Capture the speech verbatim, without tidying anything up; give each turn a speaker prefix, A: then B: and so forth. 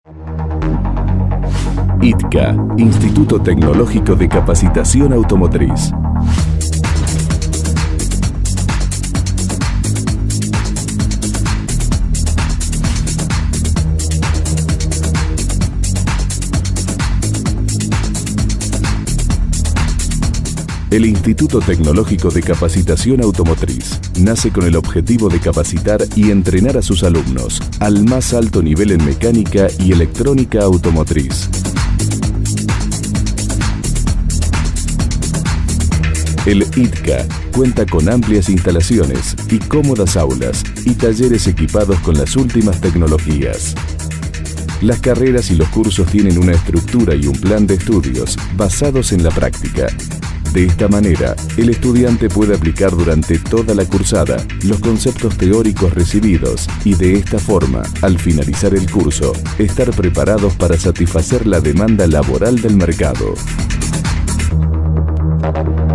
A: I T C A, Instituto Tecnológico de Capacitación Automotriz. El Instituto Tecnológico de Capacitación Automotriz nace con el objetivo de capacitar y entrenar a sus alumnos al más alto nivel en mecánica y electrónica automotriz. El I T C A cuenta con amplias instalaciones y cómodas aulas y talleres equipados con las últimas tecnologías. Las carreras y los cursos tienen una estructura y un plan de estudios basados en la práctica. De esta manera, el estudiante puede aplicar durante toda la cursada los conceptos teóricos recibidos y de esta forma, al finalizar el curso, estar preparados para satisfacer la demanda laboral del mercado.